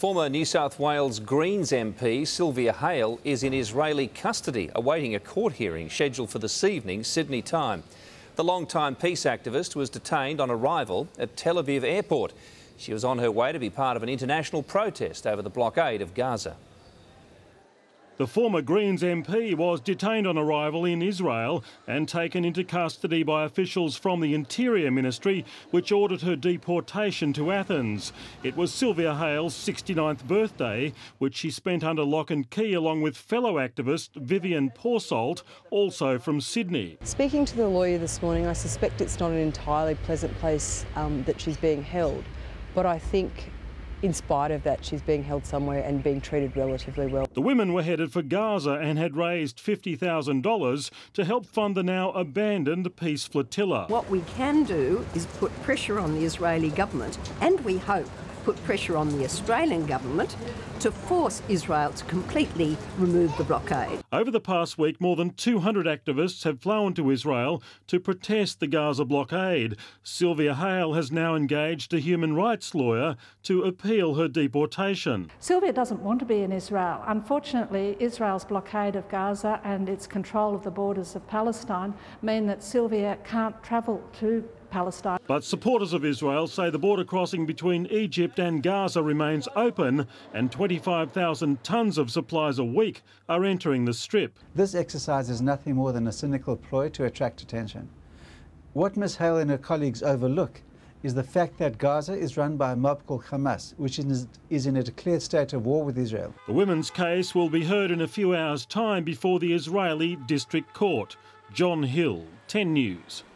Former New South Wales Greens MP Sylvia Hale is in Israeli custody, awaiting a court hearing scheduled for this evening, Sydney time. The long-time peace activist was detained on arrival at Tel Aviv airport. She was on her way to be part of an international protest over the blockade of Gaza. The former Greens MP was detained on arrival in Israel and taken into custody by officials from the Interior Ministry, which ordered her deportation to Athens. It was Sylvia Hale's 69th birthday, which she spent under lock and key along with fellow activist Vivian Porsault, also from Sydney. Speaking to the lawyer this morning, I suspect it's not an entirely pleasant place that she's being held, but I think in spite of that, she's being held somewhere and being treated relatively well. The women were headed for Gaza and had raised $50,000 to help fund the now abandoned peace flotilla. What we can do is put pressure on the Israeli government, and we hope put pressure on the Australian government to force Israel to completely remove the blockade. Over the past week, more than 200 activists have flown to Israel to protest the Gaza blockade. Sylvia Hale has now engaged a human rights lawyer to appeal her deportation. Sylvia doesn't want to be in Israel. Unfortunately, Israel's blockade of Gaza and its control of the borders of Palestine mean that Sylvia can't travel to Palestine. But supporters of Israel say the border crossing between Egypt and Gaza remains open and 25,000 tonnes of supplies a week are entering the Strip. This exercise is nothing more than a cynical ploy to attract attention. What Ms Hale and her colleagues overlook is the fact that Gaza is run by a mob called Hamas, which is in a declared state of war with Israel. The women's case will be heard in a few hours' time before the Israeli District Court. John Hill, 10 News.